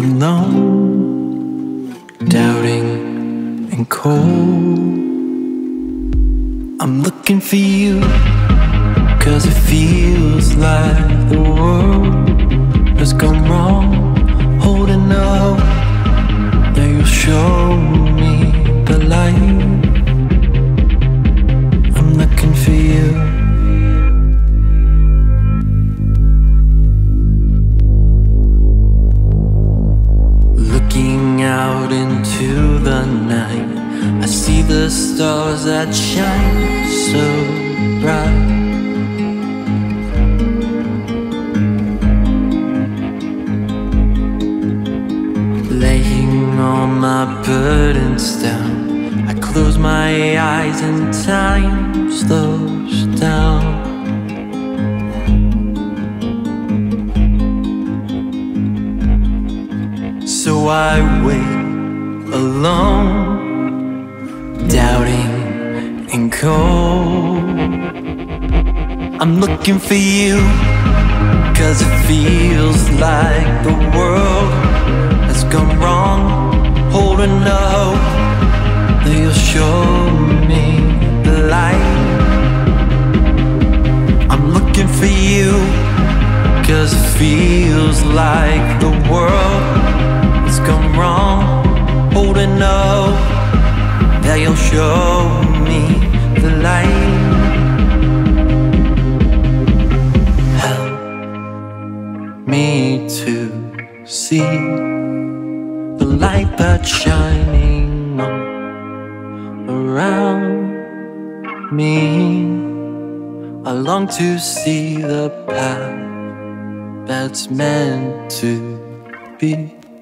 alone, doubting and cold. I'm looking for you, 'cause it feels like the world has gone wrong. Holding out that you'll show me the light. I'm looking for you. Looking out into the night, I see the stars that shine so bright. Laying all my burdens down, I close my eyes and time slows down. So I wait alone, doubting and cold. I'm looking for you, 'cause it feels like the world has gone wrong. Holding out that you'll show me the light. I'm looking for you, 'cause it feels like the world has gone wrong. Holding out that you'll show me the light. Help me to see the light that's shining on around me. I long to see the path that's meant to be.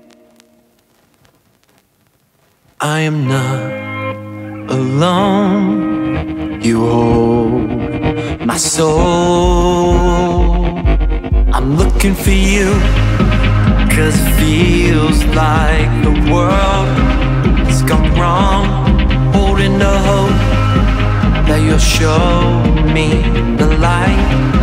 I am not alone. You hold my soul. I'm looking for you, 'cause it feels like the world has gone wrong. Holding the hope that you'll show me the light.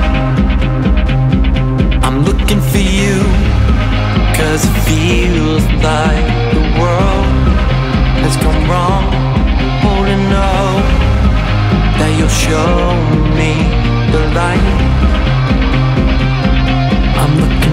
I'm looking for you, 'cause it feels like the world has gone wrong. Holding hope that you'll show me the light. I'm looking